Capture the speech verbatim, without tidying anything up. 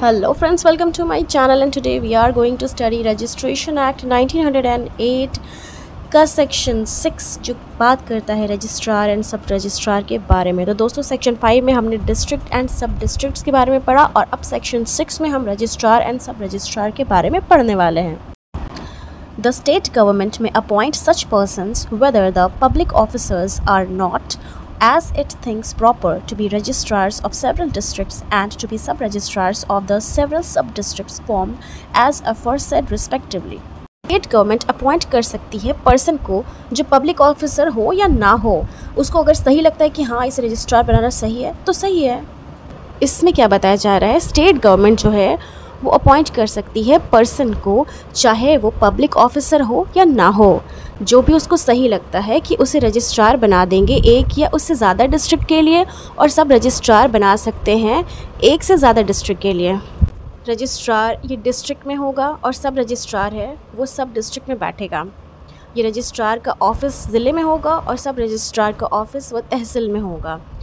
Hello friends, welcome to my channel and today we are going to study Registration Act nineteen hundred eight का section six जो बात करता है registrar and सब registrar के बारे में। तो दोस्तों सेक्शन फाइव में हमने डिस्ट्रिक्ट एंड सब डिस्ट्रिक्ट्स के बारे में पढ़ा और अब सेक्शन सिक्स में हम रजिस्ट्रार एंड सब रजिस्ट्रार के बारे में पढ़ने वाले हैं। The state government may appoint such persons whether the public officers are not as it thinks proper to be registrars of several districts and to be sub-registrars of the several sub-districts formed as aforesaid respectively. State government appoint कर सकती है person को जो public officer हो या ना हो, उसको अगर सही लगता है कि हाँ इसे रजिस्ट्रार बनाना सही है तो सही है। इसमें क्या बताया जा रहा है, स्टेट गवर्नमेंट जो है वो अपॉइंट कर सकती है पर्सन को, चाहे वो पब्लिक ऑफिसर हो या ना हो, जो भी उसको सही लगता है कि उसे रजिस्ट्रार बना देंगे एक या उससे ज़्यादा डिस्ट्रिक्ट के लिए, और सब रजिस्ट्रार बना सकते हैं एक से ज़्यादा डिस्ट्रिक्ट के लिए। रजिस्ट्रार ये डिस्ट्रिक्ट में होगा और सब रजिस्ट्रार है वो सब डिस्ट्रिक्ट में बैठेगा। ये रजिस्ट्रार का ऑफिस ज़िले में होगा और सब रजिस्ट्रार का ऑफिस वो तहसील में होगा।